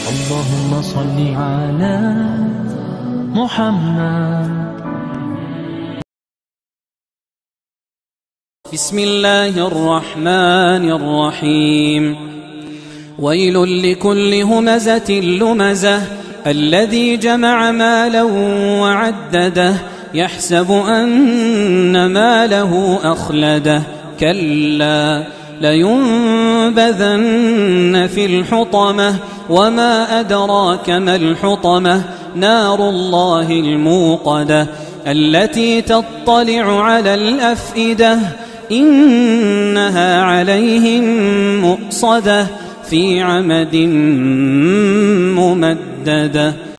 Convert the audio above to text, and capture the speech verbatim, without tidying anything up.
اللهم صل على محمد. بسم الله الرحمن الرحيم. ويل لكل همزة لمزة الذي جمع مالا وعدده يحسب أن ماله أخلده كلا لينبذن في الحطمة وما أدراك ما الحطمة نار الله الموقدة التي تطلع على الأفئدة إنها عليهم مؤصدة في عمد ممددة.